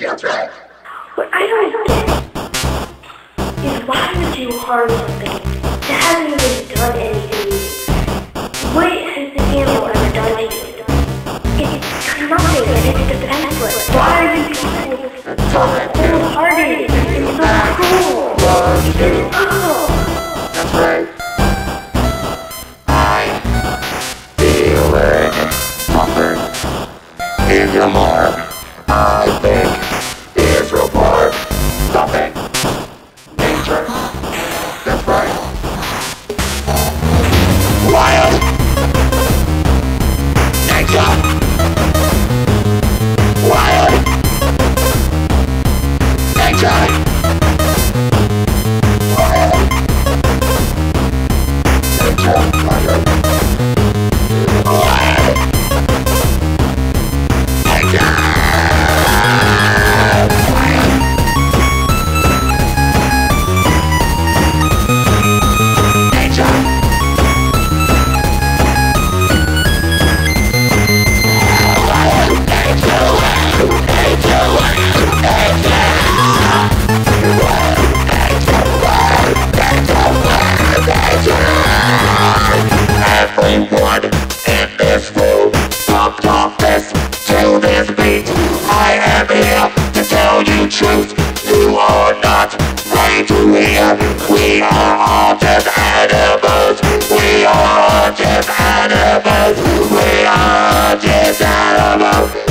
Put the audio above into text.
That's right. What I don't get is why would you harm something that hasn't even done anything? What has the animal ever done to you? It's done nothing and it's defenseless. Why are you people cold-hearted and so cruel? That's right. Feeling comfort in your mark. I think is report something. Nature. That's right. Wild. Nature. Wild. Nature. Wild. Nature. Wild. Everyone in this room, pumped off this to this beat. I am here to tell you truth. You are not right to hear. We are all just animals. We are all just animals. We are all just animals.